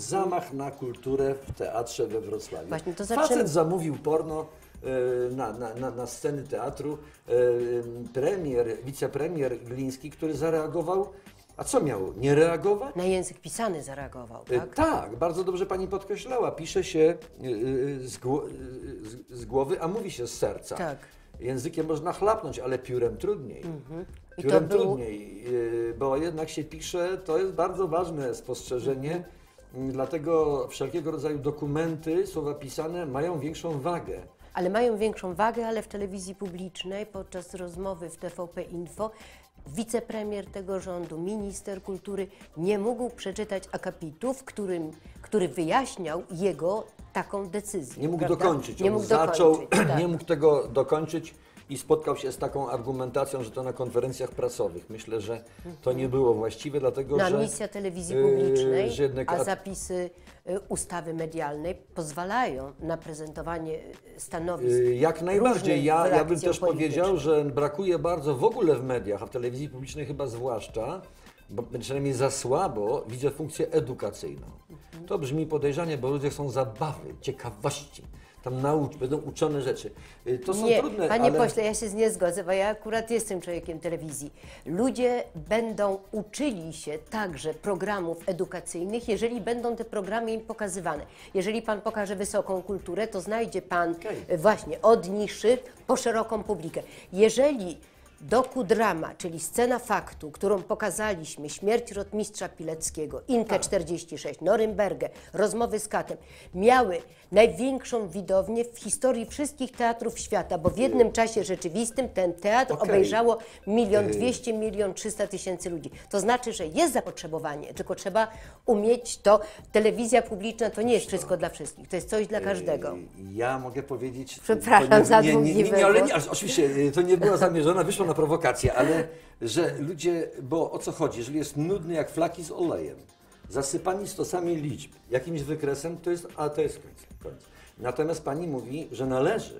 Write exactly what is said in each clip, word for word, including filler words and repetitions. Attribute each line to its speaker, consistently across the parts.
Speaker 1: zamach na kulturę w teatrze we Wrocławiu.
Speaker 2: Właśnie, to
Speaker 1: Facet
Speaker 2: zaczynamy.
Speaker 1: zamówił porno e, na, na, na, na sceny teatru. E, premier, wicepremier Gliński, który zareagował. A co miał? Nie reagować?
Speaker 2: Na język pisany zareagował,
Speaker 1: E,
Speaker 2: tak?
Speaker 1: Tak, bardzo dobrze pani podkreślała. Pisze się e, e, z, gło, e, z, z głowy, a mówi się z serca.
Speaker 2: Tak.
Speaker 1: Językiem można chlapnąć, ale piórem trudniej.
Speaker 2: Mhm. I
Speaker 1: Piórem
Speaker 2: to był-
Speaker 1: trudniej, yy, bo jednak się pisze, to jest bardzo ważne spostrzeżenie,
Speaker 2: Mhm.
Speaker 1: yy, dlatego wszelkiego rodzaju dokumenty, słowa pisane mają większą wagę.
Speaker 2: Ale mają większą wagę, ale w telewizji publicznej podczas rozmowy w T V P Info wicepremier tego rządu, minister kultury nie mógł przeczytać akapitu, w którym, który wyjaśniał jego taką decyzję.
Speaker 1: Nie mógł
Speaker 2: prawda?
Speaker 1: dokończyć.
Speaker 2: Nie
Speaker 1: On
Speaker 2: mógł
Speaker 1: zaczął,
Speaker 2: dokończyć, tak.
Speaker 1: nie mógł tego dokończyć i spotkał się z taką argumentacją, że to na konferencjach prasowych. Myślę, że to nie było właściwe, dlatego
Speaker 2: Na
Speaker 1: że...
Speaker 2: misja telewizji
Speaker 1: yy,
Speaker 2: publicznej,
Speaker 1: że jednak-
Speaker 2: a zapisy y, ustawy medialnej pozwalają na prezentowanie stanowisk.
Speaker 1: Yy, Jak najbardziej.
Speaker 2: różnych
Speaker 1: Ja,
Speaker 2: w
Speaker 1: ja bym
Speaker 2: reakcją
Speaker 1: też powiedział,
Speaker 2: polityczną.
Speaker 1: że brakuje bardzo w ogóle w mediach, a w telewizji publicznej chyba zwłaszcza, bo przynajmniej za słabo widzę funkcję edukacyjną.
Speaker 2: Mhm.
Speaker 1: To brzmi podejrzanie, bo ludzie chcą zabawy, ciekawości. Tam naucz, będą uczone rzeczy. Yy, To są
Speaker 2: Nie,
Speaker 1: trudne,
Speaker 2: panie
Speaker 1: ale...
Speaker 2: pośle, ja się z nie zgodzę, bo ja akurat jestem człowiekiem telewizji. Ludzie będą uczyli się także programów edukacyjnych, jeżeli będą te programy im pokazywane. Jeżeli pan pokaże wysoką kulturę, to znajdzie pan
Speaker 1: Okej.
Speaker 2: e, właśnie od niszy po szeroką publikę. Jeżeli dokudrama, czyli scena faktu, którą pokazaliśmy, śmierć rotmistrza Pileckiego, Inkę czterdzieści sześć, Norymbergę, rozmowy z Katem, miały największą widownię w historii wszystkich teatrów świata, bo w jednym czasie rzeczywistym ten teatr
Speaker 1: Okej.
Speaker 2: obejrzało milion dwieście, milion trzysta tysięcy ludzi. To znaczy, że jest zapotrzebowanie, tylko trzeba umieć to. Telewizja publiczna to nie jest wszystko dla wszystkich, to jest coś dla każdego.
Speaker 1: Yy, Ja mogę powiedzieć...
Speaker 2: Przepraszam
Speaker 1: to nie-
Speaker 2: za
Speaker 1: nie, nie, nie,
Speaker 2: długi
Speaker 1: nie, ale
Speaker 2: wywód.
Speaker 1: nie, oczywiście yy, to nie była zamierzona, wyszło na prowokację, ale że ludzie, bo o co chodzi, jeżeli jest nudny jak flaki z olejem, zasypani stosami liczb, jakimś wykresem, to jest, a to jest koniec, koniec. Natomiast pani mówi, że należy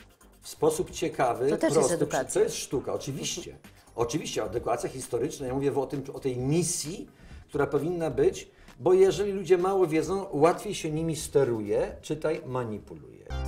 Speaker 1: w sposób ciekawy,
Speaker 2: To też jest
Speaker 1: prosty,
Speaker 2: edukacja.
Speaker 1: to jest sztuka, oczywiście. Oczywiście, adekwacja historyczna, ja mówię o, tym, o tej misji, która powinna być, bo jeżeli ludzie mało wiedzą, łatwiej się nimi steruje, czytaj manipuluje.